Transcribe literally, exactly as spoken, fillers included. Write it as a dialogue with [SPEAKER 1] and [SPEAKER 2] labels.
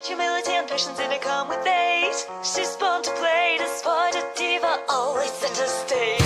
[SPEAKER 1] Humility and patience in it come with age. She's born to play despite a diva, always center stage.